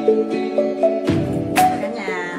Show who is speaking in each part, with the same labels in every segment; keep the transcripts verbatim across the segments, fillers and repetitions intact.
Speaker 1: Cả nhà,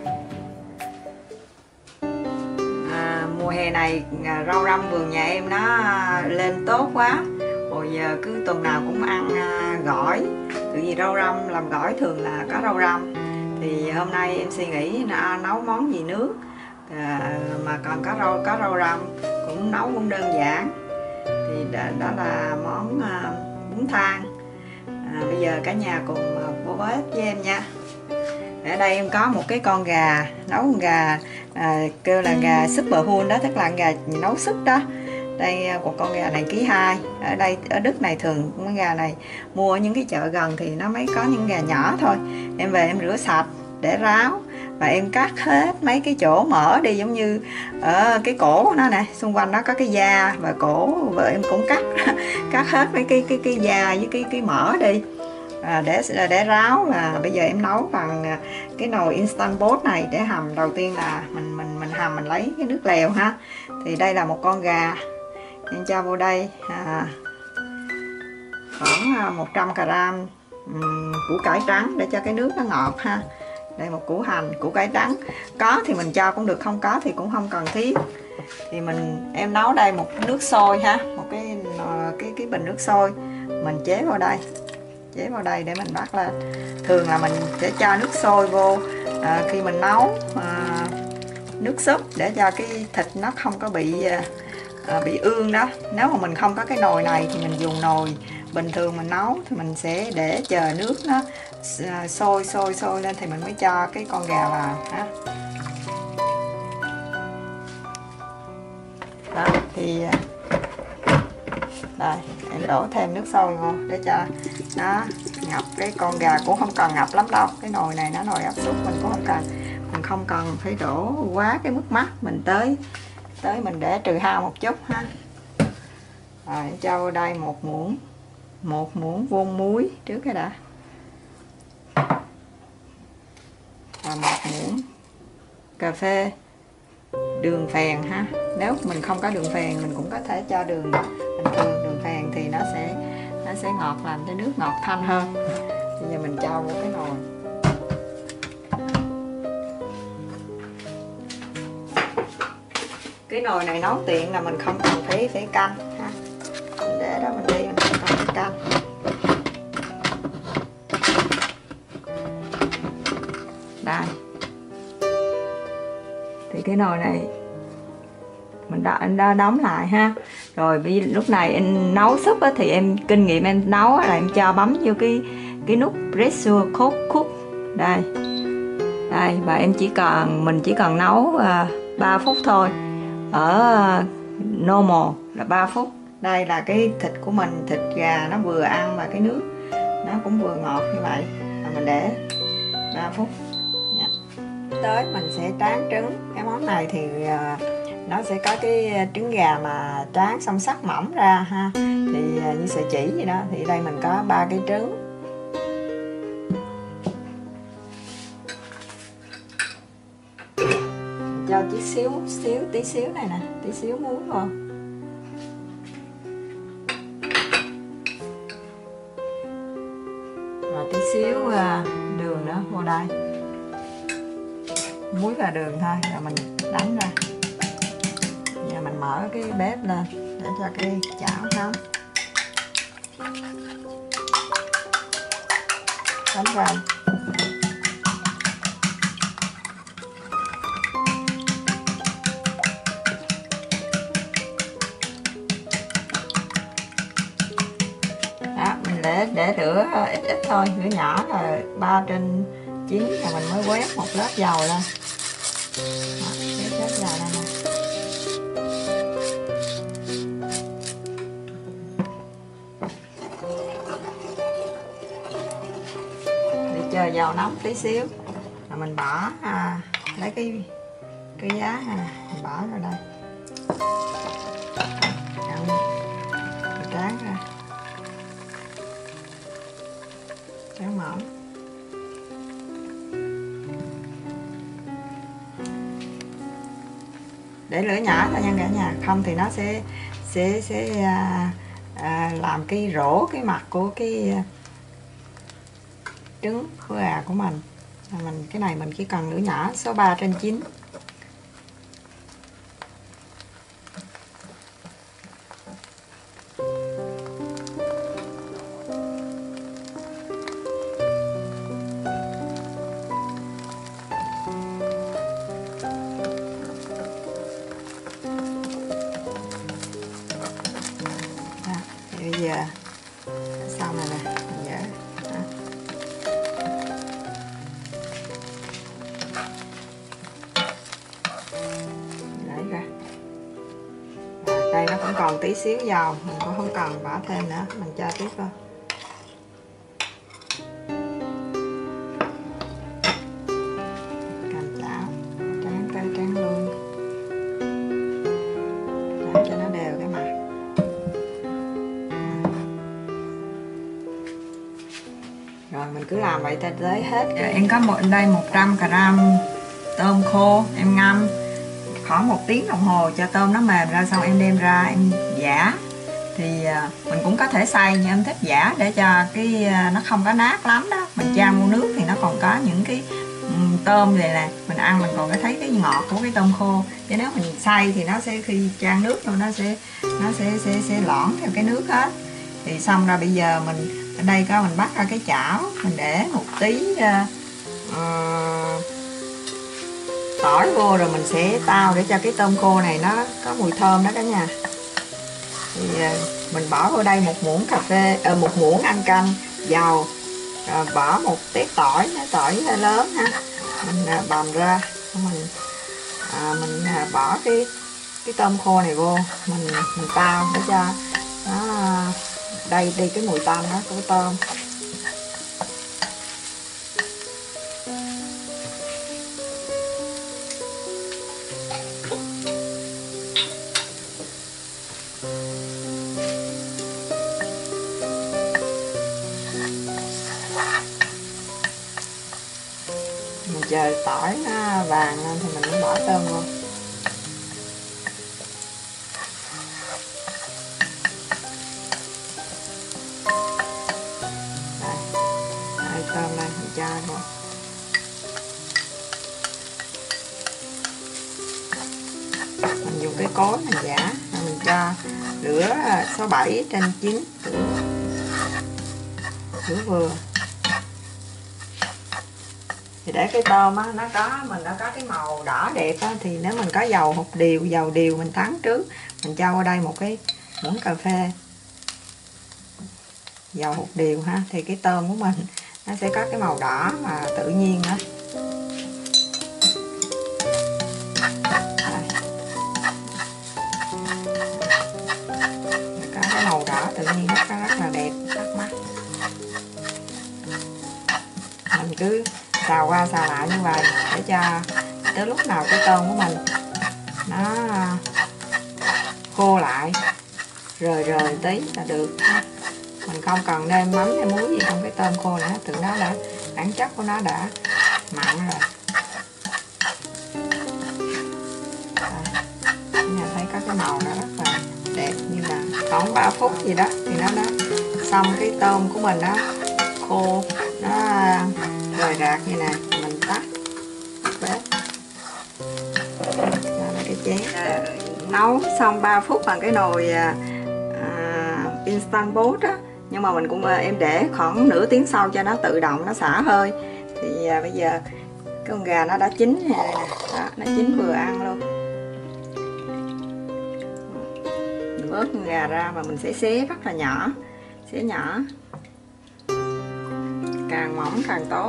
Speaker 1: à, mùa hè này rau răm vườn nhà em nó lên tốt quá. Hồi giờ cứ tuần nào cũng ăn gỏi, tự vì rau răm làm gỏi thường là có rau răm. Thì hôm nay em suy nghĩ nấu món gì nước à, mà còn có rau có rau răm, cũng nấu cũng đơn giản. Thì đó, đó là món à, bún thang. À, bây giờ cả nhà cùng vô bếp với em nha. Ở đây em có một cái con gà, nấu con gà à, kêu là gà super hun đó, tức là gà nấu súp đó. Đây một con gà này ký hai. Ở đây ở Đức này thường con gà này mua ở những cái chợ gần thì nó mới có những gà nhỏ thôi. Em về em rửa sạch để ráo và em cắt hết mấy cái chỗ mỡ đi, giống như ở cái cổ của nó nè, xung quanh nó có cái da và cổ, vợ em cũng cắt cắt hết mấy cái cái cái da với cái cái mỡ đi. À, để để ráo. Và bây giờ em nấu bằng cái nồi Instant Pot này để hầm. Đầu tiên là mình mình mình hầm, mình lấy cái nước lèo ha. Thì đây là một con gà, em cho vô đây à, khoảng một trăm gram um, củ cải trắng để cho cái nước nó ngọt ha. Đây một củ hành, củ cải trắng có thì mình cho cũng được, không có thì cũng không cần thiết. Thì mình em nấu đây một nước sôi ha, một cái cái cái bình nước sôi, mình chế vào đây chế vào đây để mình bắt lên. Thường là mình sẽ cho nước sôi vô à, khi mình nấu à, nước súp để cho cái thịt nó không có bị à, bị ương đó. Nếu mà mình không có cái nồi này thì mình dùng nồi bình thường mình nấu, thì mình sẽ để chờ nước nó sôi sôi sôi lên thì mình mới cho cái con gà vào ha. Đó thì đây em đổ thêm nước sôi vô để cho nó ngập cái con gà, cũng không cần ngập lắm đâu. Cái nồi này nó nồi áp suất, mình cũng không cần mình không cần phải đổ quá cái mức mắc, mình tới tới mình để trừ hao một chút ha. Rồi em cho vô đây một muỗng một muỗng vuông muối trước cái đã, và một muỗng cà phê đường phèn ha. Nếu mình không có đường phèn mình cũng có thể cho đường bình thường, đường phèn thì nó sẽ nó sẽ ngọt, làm cho nước ngọt thanh hơn. Bây giờ mình cho vô cái nồi. Cái nồi này nấu tiện là mình không cần phải phải canh ha. Mình để đó mình đi, mình không cần phải canh. Đây. Thì cái nồi này mình đã, đã đóng lại ha. Rồi bây lúc này em nấu súp á, thì em kinh nghiệm em nấu là em cho bấm vô cái cái nút pressure cook cook đây đây, và em chỉ cần mình chỉ cần nấu uh, ba phút thôi. Ở uh, normal là ba phút. Đây là cái thịt của mình, thịt gà nó vừa ăn và cái nước nó cũng vừa ngọt như vậy, và mình để ba phút nha. Tới mình sẽ tráng trứng. Cái món này thì uh, nó sẽ có cái trứng gà mà tráng xong sắc mỏng ra ha, thì uh, như sợi chỉ vậy đó. Thì đây mình có ba cái trứng. Cho tí xíu xíu tí xíu này nè, tí xíu muối vô. Rồi tí xíu uh, đường nữa vô đây. Muối và đường thôi, rồi mình đánh ra. Giờ mình mở cái bếp lên để cho cái chảo nóng. Đánh ra. Đó, mình để để rửa ít ít thôi, rửa nhỏ là ba trên chín, rồi mình mới quét một lớp dầu lên. Đó, quét lớp dầu lên nè. Để chờ dầu nóng tí xíu, rồi mình bỏ à, lấy cái cái giá này mình bỏ vào đây. Tráng ra, tráng mỏng. Để lửa nhỏ thôi nha cả nhà, không thì nó sẽ sẽ sẽ à, à, làm cái rỗ cái mặt của cái trứng với gà của mình. Mình cái này mình chỉ cần lửa nhỏ số ba trên chín. Bây giờ xong rồi nè, mình dỡ đó. Lấy ra. Rồi, đây nó cũng còn tí xíu dầu, mình cũng không cần bỏ thêm nữa, mình cho tiếp vào. Cành chảo, tráng tới tráng luôn, tráng cho nó đều cái mặt. Rồi mình cứ làm vậy tới hết. Em có một đây một trăm gram tôm khô, em ngâm khoảng một tiếng đồng hồ cho tôm nó mềm ra, xong em đem ra em giã. Thì mình cũng có thể xay, nhưng em thích giã để cho cái nó không có nát lắm đó. Mình chan vô nước thì nó còn có những cái tôm này nè, mình ăn mình còn có thấy cái ngọt của cái tôm khô. Chứ nếu mình xay thì nó sẽ khi chan nước rồi nó sẽ nó sẽ sẽ sẽ lõn theo cái nước hết. Thì xong rồi bây giờ mình ở đây có mình bắt ra cái chảo, mình để một tí uh, uh, tỏi vô, rồi mình sẽ tao để cho cái tôm khô này nó có mùi thơm đó cả nhà. Thì uh, mình bỏ vô đây một muỗng cà phê, uh, một muỗng ăn canh, dầu, rồi bỏ một tép tỏi, tỏi lớn ha, mình uh, bằm ra, mình uh, mình uh, bỏ cái cái tôm khô này vô, mình mình tao để cho nó uh, đây đi cái mùi tanh đó của tôm. Mình chờ tỏi nó vàng lên thì mình mới bỏ tôm vô. Tôm này mình cho vô. Mình dùng cái cối mình giã, mình cho lửa số bảy trên chín, lửa, lửa vừa. Thì để cái tôm á, nó có mình nó có cái màu đỏ đẹp á, thì nếu mình có dầu hột điều, dầu điều mình thắng trước, mình cho vào đây một cái muỗng cà phê dầu hột điều ha, thì cái tôm của mình nó sẽ có cái màu đỏ mà tự nhiên đó. Có cái màu đỏ tự nhiên rất, rất là đẹp, bắt mắt. Mình cứ xào qua xào lại như vậy để cho tới lúc nào cái tôm của mình nó khô lại, rời rời tí là được. Mình không cần nêm mắm hay muối gì trong cái tôm khô nữa, từ nó đã bản chất của nó đã mặn rồi. Nhà thấy có cái màu nó rất là đẹp, như là khoảng ba phút gì đó thì nó đã xong cái tôm của mình đó khô, nó rời rạc như nè. Mình tắt bếp. Đó là cái chén. À, nấu xong ba phút bằng cái nồi à, instant pot á, nhưng mà mình cũng em để khoảng nửa tiếng sau cho nó tự động nó xả hơi. Thì à, bây giờ cái con gà nó đã chín nè, đó, nó chín vừa ăn luôn. Mình vớt con gà ra và mình sẽ xé rất là nhỏ, xé nhỏ, càng mỏng càng tốt.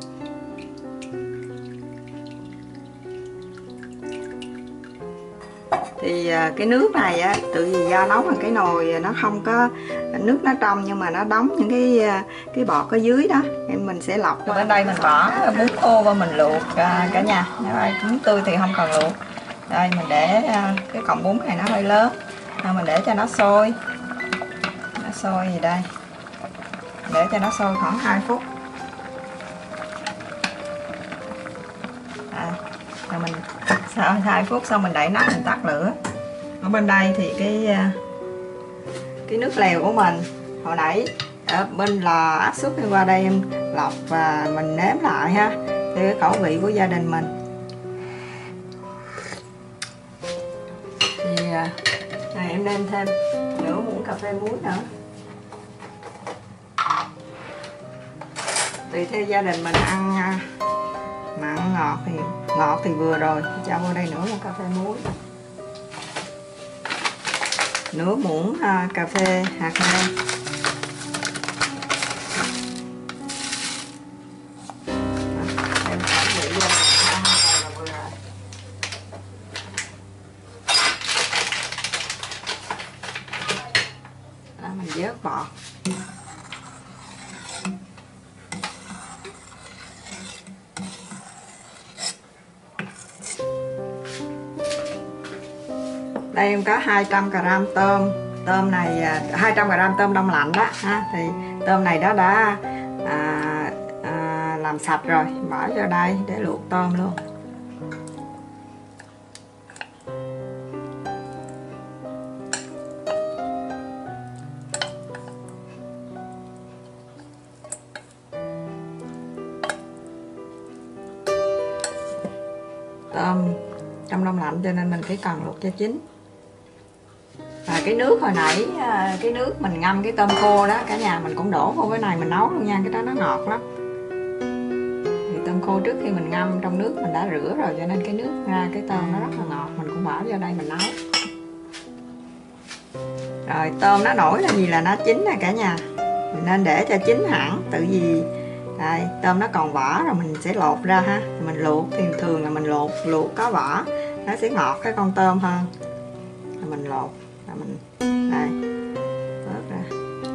Speaker 1: Thì cái nước này á, tự vì do nấu bằng cái nồi nó không có nước nó trong, nhưng mà nó đóng những cái cái bọt ở dưới đó, nên mình sẽ lọc. Bên đây mình bỏ bún khô và mình luộc cả nhà. Nếu ai bún tươi thì không cần luộc. Đây mình để cái cọng bún này nó hơi lớn, mình để cho nó sôi, nó sôi gì đây, để cho nó sôi khoảng hai phút. À, rồi mình sau hai phút xong mình đậy nắp, mình tắt lửa. Ở bên đây thì cái cái nước lèo của mình hồi nãy ở bên lò áp suất đi qua đây em lọc và mình nếm lại ha, theo cái khẩu vị của gia đình mình. Thì này em nêm thêm nửa muỗng cà phê muối nữa. Tùy theo gia đình mình ăn mặn ngọt thì ngọt thì vừa rồi, cho vô đây nửa muỗng cà phê muối, nửa muỗng cà phê hạt nêm, em khẩu vị vô là vừa rồi. Đó, mình vớt bọt. Đây em có hai trăm gam tôm. Tôm này hai trăm gam tôm đông lạnh đó ha. Thì tôm này đó đã à, à, làm sạch rồi, bỏ vô đây để luộc tôm luôn. Tôm trong đông lạnh cho nên mình phải cần luộc cho chín. Và cái nước hồi nãy, cái nước mình ngâm cái tôm khô đó cả nhà, mình cũng đổ vô cái này mình nấu luôn nha, cái đó nó ngọt lắm. Thì tôm khô trước khi mình ngâm trong nước mình đã rửa rồi, cho nên cái nước ra cái tôm nó rất là ngọt, mình cũng bỏ vô đây mình nấu. Rồi tôm nó nổi là gì là nó chín nè cả nhà, mình nên để cho chín hẳn, tự vì đây, tôm nó còn vỏ rồi mình sẽ lột ra ha. Mình luộc thì thường là mình luộc luộc có vỏ, nó sẽ ngọt cái con tôm hơn. Rồi mình lột là mình đây vớt ra.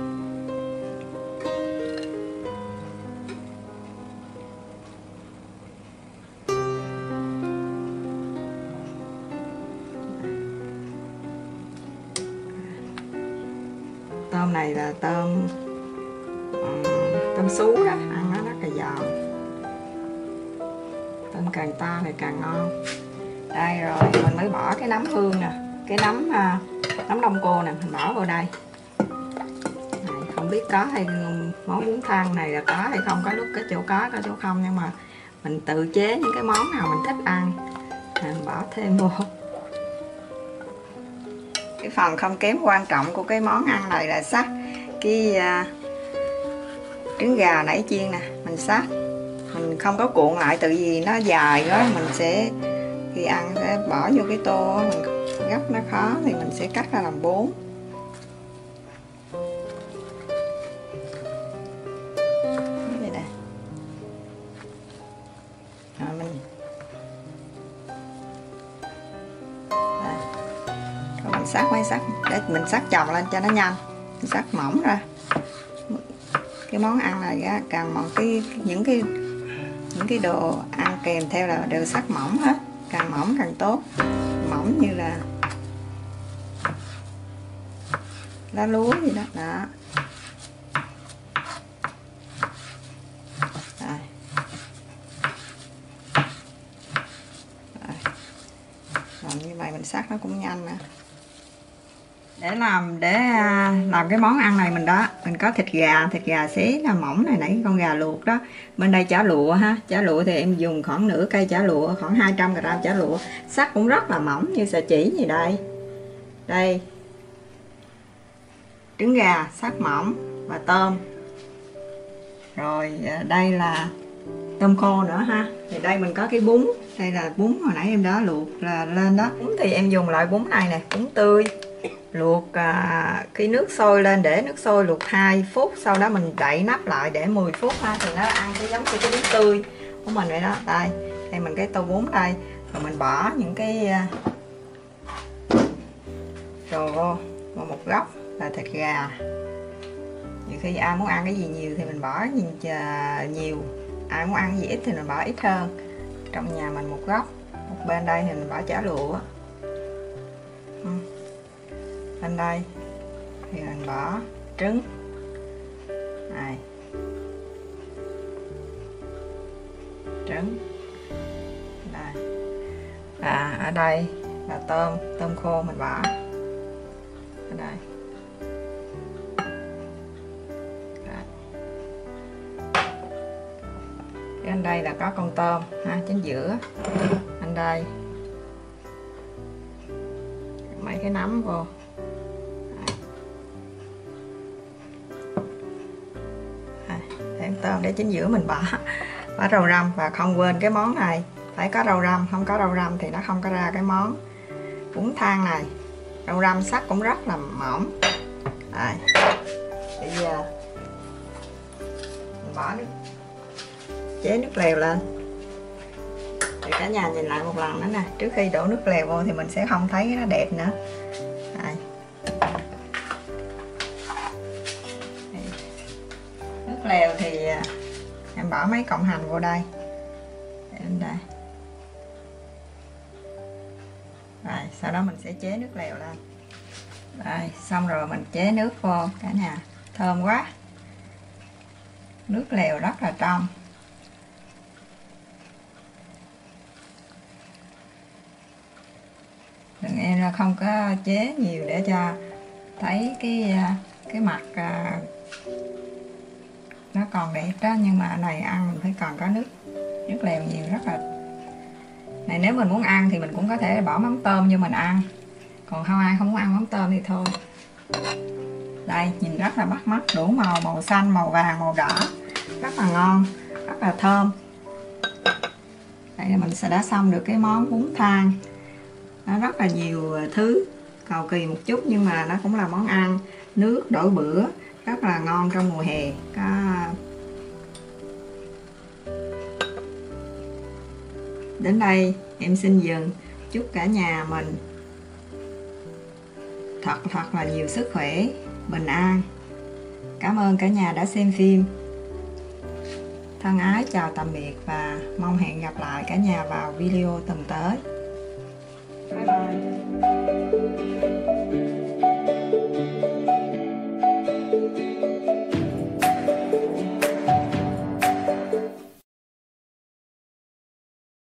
Speaker 1: Tôm này là tôm um, tôm sú đó, ăn nó rất là giòn. Tôm càng to thì càng ngon. Đây rồi mình mới bỏ cái nấm hương nè, cái nấm uh, nấm đông cô nè, mình bỏ vào đây. Này, không biết có hay món bún thang này là có hay không, có lúc có chỗ có, có chỗ không, nhưng mà mình tự chế những cái món nào mình thích ăn mình bỏ thêm vô. Cái phần không kém quan trọng của cái món ăn này là sắc cái uh, trứng gà nãy chiên nè, mình sắc mình không có cuộn lại, tự vì nó dài quá mình sẽ khi ăn sẽ bỏ vô cái tô, mình gấp nó khó thì mình sẽ cắt ra làm bốn. Vậy nè. Rồi mình đây. Rồi mình sắc mấy sắc để mình sắc chồng lên cho nó nhanh, mình sắc mỏng ra. Cái món ăn này á, càng mỏng cái những cái những cái đồ ăn kèm theo là đều sắc mỏng hết, càng mỏng càng tốt, mỏng như là lá lúa gì đó. Đó. Rồi. Rồi. Làm như vậy mình sắc nó cũng nhanh nè. Để làm để làm cái món ăn này mình đó, mình có thịt gà, thịt gà xé là mỏng này, nãy con gà luộc đó. Bên đây chả lụa ha, chả lụa thì em dùng khoảng nửa cây chả lụa, khoảng hai trăm gam chả lụa, sắc cũng rất là mỏng như sợi chỉ gì đây. Đây. Trứng gà sắc mỏng và tôm. Rồi đây là tôm khô nữa ha. Thì đây mình có cái bún, đây là bún hồi nãy em đã luộc là lên đó. Bún thì em dùng loại bún này nè, bún tươi. Luộc à, cái nước sôi lên, để nước sôi luộc hai phút, sau đó mình đậy nắp lại để mười phút ha, thì nó ăn cái giống như cái bún tươi của mình vậy đó. Đây, đây mình cái tô bún đây, rồi mình bỏ những cái rồi vô, vô một góc là thịt gà. Nhiều khi ai muốn ăn cái gì nhiều thì mình bỏ nhiều, ai muốn ăn cái gì ít thì mình bỏ ít hơn. Trong nhà mình một góc, một bên đây thì mình bỏ chả lụa. Bên đây thì mình bỏ trứng này, trứng đây, à ở đây là tôm tôm khô mình bỏ ở đây. Đó. Anh đây là có con tôm ha, chính giữa. Anh đây mấy cái nấm vô. Thêm tôm để chính giữa mình bỏ bỏ rau răm, và không quên cái món này phải có rau răm, không có rau răm thì nó không có ra cái món bún thang này. Rau răm sắc cũng rất là mỏng. Rồi. Bây giờ mình bỏ nước, chế nước lèo lên. Thì cả nhà nhìn lại một lần nữa nè, trước khi đổ nước lèo vô thì mình sẽ không thấy nó đẹp nữa. Đây. Nước lèo thì em bỏ mấy cọng hành vô đây. Để lên đây. Rồi, sau đó mình sẽ chế nước lèo lên. Rồi, xong rồi mình chế nước vô cả nhà. Thơm quá. Nước lèo rất là trong. Đừng em là không có chế nhiều để cho thấy cái cái mặt nó còn đẹp đó, nhưng mà này ăn mình phải còn có nước nước lèo nhiều, rất là này. Nếu mình muốn ăn thì mình cũng có thể bỏ mắm tôm như mình ăn, còn không ai không muốn ăn mắm tôm thì thôi. Đây nhìn rất là bắt mắt, đủ màu, màu xanh, màu vàng, màu đỏ, rất là ngon, rất là thơm. Đây là mình sẽ đã xong được cái món bún thang. Nó rất là nhiều thứ, cầu kỳ một chút nhưng mà nó cũng là món ăn nước đổi bữa rất là ngon trong mùa hè. Có đến đây em xin dừng, chúc cả nhà mình thật thật là nhiều sức khỏe, bình an. Cảm ơn cả nhà đã xem phim. Thân ái chào tạm biệt và mong hẹn gặp lại cả nhà vào video tuần tới.